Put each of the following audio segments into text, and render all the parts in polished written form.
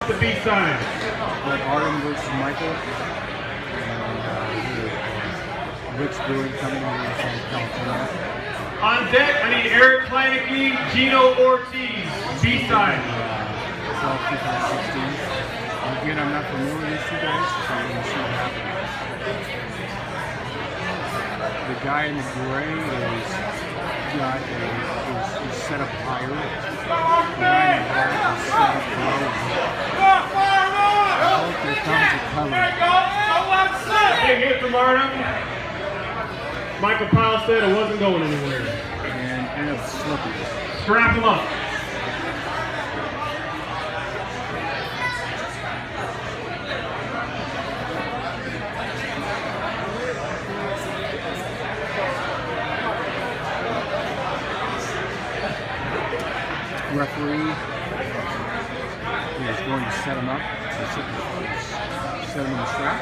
The B side. Artem versus Michael. And Wicks Brewing coming in from California. On deck, I need Eric Kleinecke, Gino Ortiz, B side. 2016. Again, I'm not familiar with these two guys, so I'm going to see what happens. The guy in the gray is set up higher. The guy in the black is set up lower. I hope their thumbs are covered. Big hit from Artem. Michael Powell said it wasn't going anywhere. And ended up slipping. Strap him up. Referee is going to set him up. Set him in the strap.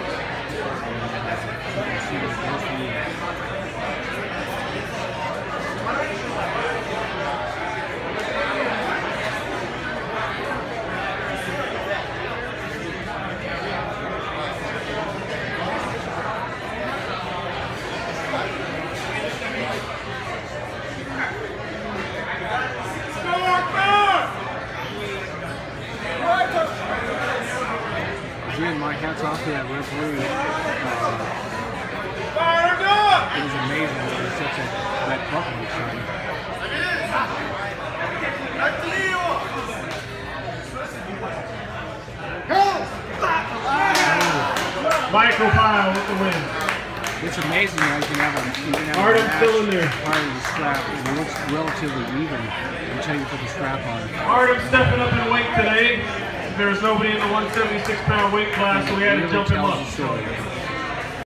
Again, my hats off to that referee. It was amazing that he such that buckle shine. Michael Powell with the win. It's amazing how you can have a Artem's still in there. Part of the strap. It looks relatively even until you put the strap on. Artem stepping up in weight today. There's nobody in the 176-pound weight class, so we had to jump him up.